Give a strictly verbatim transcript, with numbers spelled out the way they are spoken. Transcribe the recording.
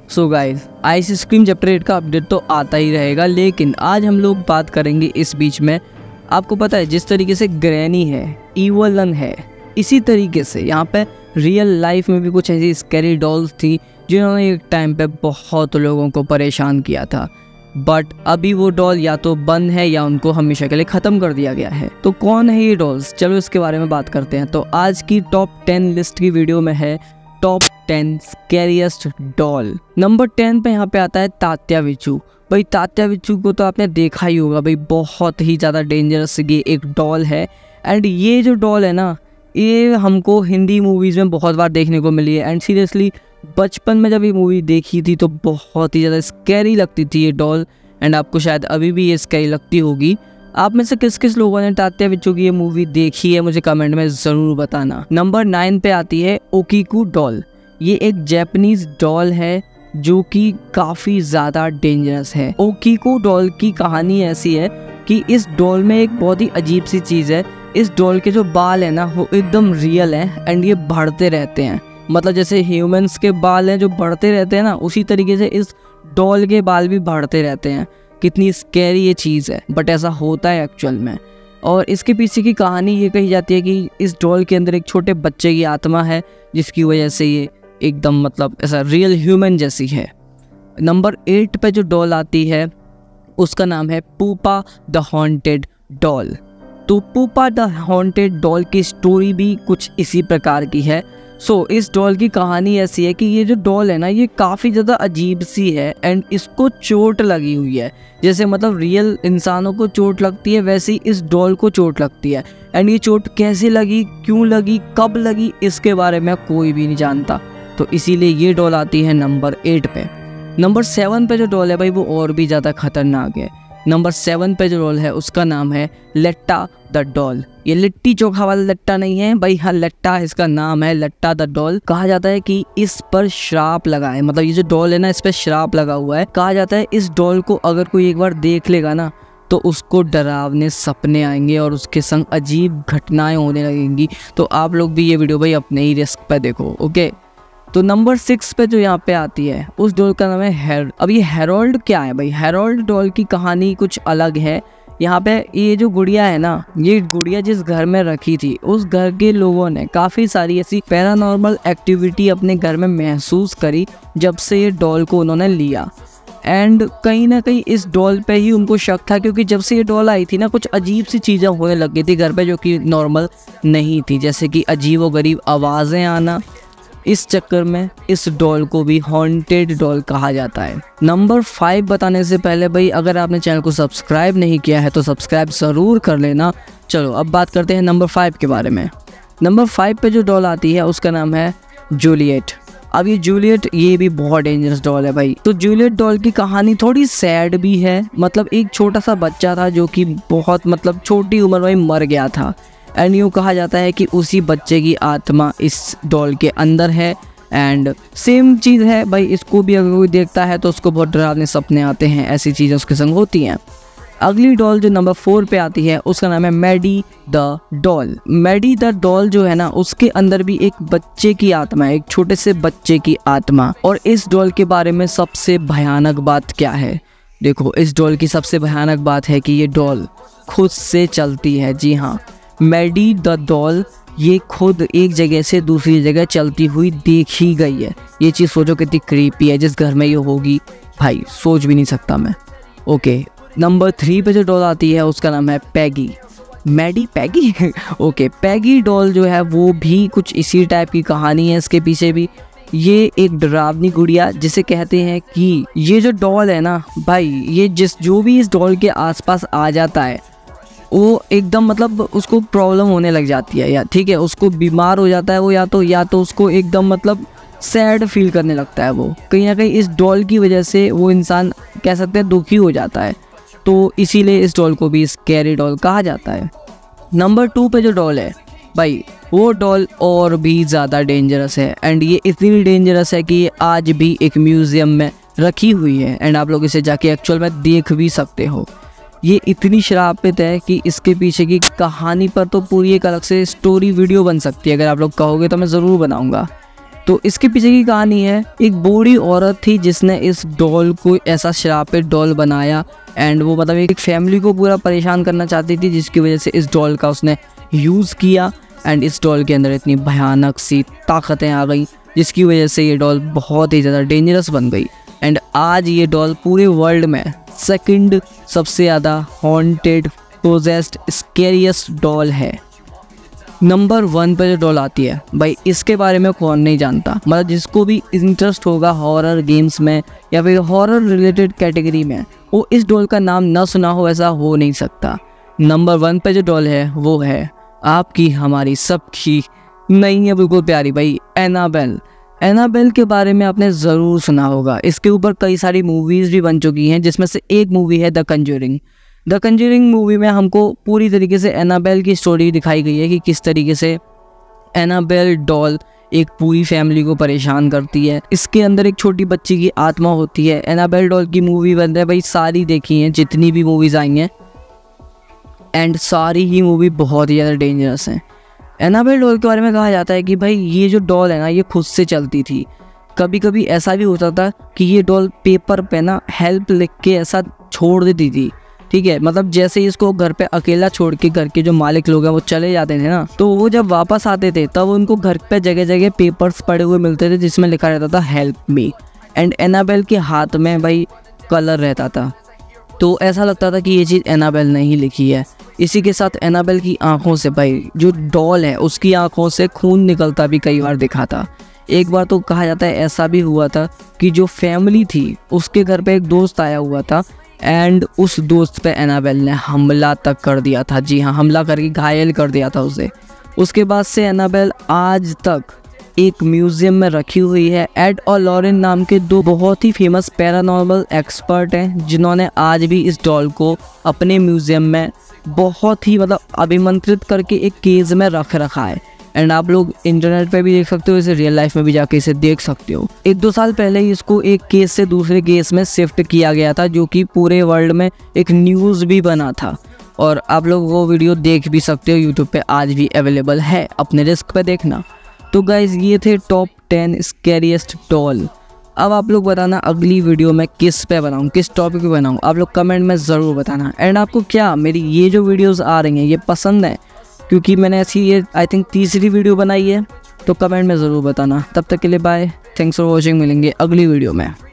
सो guys, ice cream chapter eight का update तो आता ही रहेगा, लेकिन आज हम लोग बात करेंगे इस बीच में। आपको पता है जिस तरीके से ग्रैनी है, ईवलन है, इसी तरीके से यहाँ पे रियल लाइफ में भी कुछ ऐसी स्कैरी डॉल्स थी जिन्होंने एक टाइम पे बहुत लोगों को परेशान किया था। बट अभी वो डॉल या तो बंद है या उनको हमेशा के लिए ख़त्म कर दिया गया है। तो कौन है ये डॉल्स, चलो इसके बारे में बात करते हैं। तो आज की टॉप टेन लिस्ट की वीडियो में है top ten scariest doll. Number ten पे यहाँ पे आता है तात्याविचू। भाई तात्याविचू को तो आपने देखा ही होगा भाई, बहुत ही ज़्यादा डेंजरस ये एक डॉल है। एंड ये जो डॉल है ना, ये हमको हिंदी मूवीज़ में बहुत बार देखने को मिली है। एंड सीरियसली बचपन में जब ये मूवी देखी थी तो बहुत ही ज़्यादा स्कैरी लगती थी ये डॉल। एंड आपको शायद अभी भी ये स्कैरी लगती होगी। आप में से किस किस लोगों ने तात्याविचू की ये मूवी देखी है, मुझे कमेंट में ज़रूर बताना। नंबर नाइन पे आती है ओकीकू डॉल। ये एक जैपनीज डॉल है जो कि काफ़ी ज़्यादा डेंजरस है। ओकीकू डॉल की कहानी ऐसी है कि इस डॉल में एक बहुत ही अजीब सी चीज़ है। इस डॉल के जो बाल है ना, वो एकदम रियल हैं एंड ये बढ़ते रहते हैं। मतलब जैसे ह्यूमंस के बाल हैं जो बढ़ते रहते हैं ना, उसी तरीके से इस डॉल के बाल भी बढ़ते रहते हैं। कितनी स्कैरी ये चीज़ है, बट ऐसा होता है एक्चुअल में। और इसके पीछे की कहानी ये कही जाती है कि इस डॉल के अंदर एक छोटे बच्चे की आत्मा है, जिसकी वजह से ये एकदम मतलब ऐसा रियल ह्यूमन जैसी है। नंबर एट पे जो डॉल आती है उसका नाम है पूपा द हॉन्टेड डॉल। तो पूपा द हॉन्टेड डॉल की स्टोरी भी कुछ इसी प्रकार की है। सो so, इस डॉल की कहानी ऐसी है कि ये जो डॉल है ना, ये काफ़ी ज़्यादा अजीब सी है एंड इसको चोट लगी हुई है। जैसे मतलब रियल इंसानों को चोट लगती है, वैसे ही इस डॉल को चोट लगती है। एंड ये चोट कैसे लगी, क्यों लगी, कब लगी, इसके बारे में कोई भी नहीं जानता। तो इसीलिए ये डॉल आती है नंबर एट पे। नंबर सेवन पे जो डॉल है भाई, वो और भी ज़्यादा खतरनाक है। नंबर सेवन पे जो डॉल है उसका नाम है लट्टा द डॉल। ये लिट्टी चोखा वाला लट्टा नहीं है भाई, हाँ लट्टा इसका नाम है, लट्टा द डॉल। कहा जाता है कि इस पर श्राप लगा है, मतलब ये जो डॉल है ना, इस पर श्राप लगा हुआ है। कहा जाता है इस डॉल को अगर कोई एक बार देख लेगा ना, तो उसको डरावने सपने आएंगे और उसके संग अजीब घटनाएं होने लगेंगी। तो आप लोग भी ये वीडियो भाई अपने ही रिस्क पे देखो, ओके। तो नंबर सिक्स पे जो यहाँ पे आती है उस डॉल का नाम है हेर। अब ये हेरोल्ड क्या है भाई, हेरोल्ड डॉल की कहानी कुछ अलग है। यहाँ पे ये जो गुड़िया है ना, ये गुड़िया जिस घर में रखी थी, उस घर के लोगों ने काफ़ी सारी ऐसी पैरानॉर्मल एक्टिविटी अपने घर में महसूस करी जब से ये डॉल को उन्होंने लिया। एंड कहीं ना कहीं इस डॉल पे ही उनको शक था, क्योंकि जब से ये डॉल आई थी ना, कुछ अजीब सी चीज़ें होने लग गई थी घर पे जो कि नॉर्मल नहीं थी, जैसे कि अजीब व गरीब आवाज़ें आना। इस चक्कर में इस डॉल को भी हॉन्टेड डॉल कहा जाता है। नंबर फाइव बताने से पहले भाई, अगर आपने चैनल को सब्सक्राइब नहीं किया है तो सब्सक्राइब ज़रूर कर लेना। चलो अब बात करते हैं नंबर फाइव के बारे में। नंबर फाइव पे जो डॉल आती है उसका नाम है जूलियट। अब ये जूलियट ये भी बहुत डेंजरस डॉल है भाई। तो जूलियट डॉल की कहानी थोड़ी सैड भी है। मतलब एक छोटा सा बच्चा था जो कि बहुत मतलब छोटी उम्र में मर गया था। एंड यूँ कहा जाता है कि उसी बच्चे की आत्मा इस डॉल के अंदर है। एंड सेम चीज़ है भाई, इसको भी अगर कोई देखता है तो उसको बहुत डरावने सपने आते हैं, ऐसी चीज़ें उसके संग होती हैं। अगली डॉल जो नंबर फोर पे आती है उसका नाम है Maddy the doll. Maddy the doll जो है ना, उसके अंदर भी एक बच्चे की आत्मा है, एक छोटे से बच्चे की आत्मा। और इस डॉल के बारे में सबसे भयानक बात क्या है, देखो इस डॉल की सबसे भयानक बात है कि ये डॉल खुद से चलती है। जी हाँ, मैडी द डॉल ये खुद एक जगह से दूसरी जगह चलती हुई देखी गई है। ये चीज़ सोचो कितनी क्रीपी है, जिस घर में ये होगी भाई सोच भी नहीं सकता मैं, ओके। नंबर थ्री पे जो डॉल आती है उसका नाम है Peggy. Maddy Peggy okay. Peggy doll जो है वो भी कुछ इसी टाइप की कहानी है इसके पीछे भी। ये एक डरावनी गुड़िया जिसे कहते हैं कि ये जो डॉल है ना भाई, ये जिस जो भी इस डॉल के आसपास आ जाता है वो एकदम मतलब उसको प्रॉब्लम होने लग जाती है, या ठीक है उसको बीमार हो जाता है वो, या तो या तो उसको एकदम मतलब सैड फील करने लगता है वो। कहीं ना कहीं इस डॉल की वजह से वो इंसान कह सकते हैं दुखी हो जाता है। तो इसीलिए इस डॉल को भी स्कैरी डॉल कहा जाता है। नंबर टू पे जो डॉल है भाई, वो डॉल और भी ज़्यादा डेंजरस है। एंड ये इतनी डेंजरस है कि ये आज भी एक म्यूज़ियम में रखी हुई है। एंड आप लोग इसे जाके एक्चुअल में देख भी सकते हो। ये इतनी शराबित है कि इसके पीछे की कहानी पर तो पूरी एक अलग से स्टोरी वीडियो बन सकती है। अगर आप लोग कहोगे तो मैं ज़रूर बनाऊंगा। तो इसके पीछे की कहानी है, एक बूढ़ी औरत थी जिसने इस डॉल को ऐसा श्रापित डॉल बनाया एंड वो मतलब एक फैमिली को पूरा परेशान करना चाहती थी, जिसकी वजह से इस डॉल का उसने यूज़ किया एंड इस डॉल के अंदर इतनी भयानक सी ताकतें आ गई जिसकी वजह से ये डॉल बहुत ही ज़्यादा डेंजरस बन गई। एंड आज ये डॉल पूरे वर्ल्ड में सेकंड सबसे ज़्यादा हॉन्टेड पोजेस्ड स्कैरियस्ट डॉल है। नंबर वन पर जो डॉल आती है भाई, इसके बारे में कौन नहीं जानता, मतलब जिसको भी इंटरेस्ट होगा हॉरर गेम्स में या फिर हॉरर रिलेटेड कैटेगरी में, वो इस डॉल का नाम ना सुना हो ऐसा हो नहीं सकता। नंबर वन पे जो डॉल है वो है आपकी हमारी सबकी नहीं है बिल्कुल प्यारी भाई, एनाबेल। एनाबेल के बारे में आपने ज़रूर सुना होगा। इसके ऊपर कई सारी मूवीज़ भी बन चुकी हैं, जिसमें से एक मूवी है The Conjuring. The Conjuring movie में हमको पूरी तरीके से एनाबेल की स्टोरी दिखाई गई है कि किस तरीके से एनाबेल डॉल एक पूरी फैमिली को परेशान करती है। इसके अंदर एक छोटी बच्ची की आत्मा होती है। एनाबेल डॉल की मूवी बन रही है भाई, सारी देखी हैं जितनी भी मूवीज़ आई हैं एंड सारी ही मूवी बहुत ही ज़्यादा डेंजरस हैं। एनाबेल डॉल के बारे में कहा जाता है कि भाई ये जो डॉल है ना, ये खुद से चलती थी। कभी कभी ऐसा भी होता था कि ये डॉल पेपर पे ना हेल्प लिख के ऐसा छोड़ देती थी, ठीक है। मतलब जैसे ही इसको घर पे अकेला छोड़ के घर के जो मालिक लोग हैं वो चले जाते थे ना, तो वो जब वापस आते थे तब उनको घर पे जगह जगह पेपर्स पड़े हुए मिलते थे जिसमें लिखा रहता था हेल्प मी। एंड एनाबेल के हाथ में भाई कलर रहता था, तो ऐसा लगता था कि ये चीज़ एनाबेल ने ही लिखी है। इसी के साथ एनाबेल की आंखों से भाई जो डॉल है उसकी आंखों से खून निकलता भी कई बार दिखा था। एक बार तो कहा जाता है ऐसा भी हुआ था कि जो फैमिली थी उसके घर पे एक दोस्त आया हुआ था एंड उस दोस्त पे एनाबेल ने हमला तक कर दिया था। जी हाँ, हमला करके घायल कर दिया था उसे। उसके बाद से एनाबेल आज तक एक म्यूज़ियम में रखी हुई है। एड और लॉरेन नाम के दो बहुत ही फेमस पैरानॉर्मल एक्सपर्ट हैं जिन्होंने आज भी इस डॉल को अपने म्यूज़ियम में बहुत ही मतलब अभिमंत्रित करके एक केस में रख रखा है। एंड आप लोग इंटरनेट पे भी देख सकते हो, इसे रियल लाइफ में भी जाके इसे देख सकते हो। एक दो साल पहले ही इसको एक केस से दूसरे केस में शिफ्ट किया गया था, जो कि पूरे वर्ल्ड में एक न्यूज़ भी बना था और आप लोग वो वीडियो देख भी सकते हो, यूट्यूब पे आज भी अवेलेबल है, अपने रिस्क पे देखना। तो गाइज ये थे टॉप टेन स्कैरियस्ट डॉल। अब आप लोग बताना अगली वीडियो में किस पे बनाऊँ, किस टॉपिक पे बनाऊँ, आप लोग कमेंट में ज़रूर बताना। एंड आपको क्या मेरी ये जो वीडियोस आ रही हैं ये पसंद है, क्योंकि मैंने ऐसी ये आई थिंक तीसरी वीडियो बनाई है, तो कमेंट में ज़रूर बताना। तब तक के लिए बाय, थैंक्स फॉर वॉचिंग, मिलेंगे अगली वीडियो में।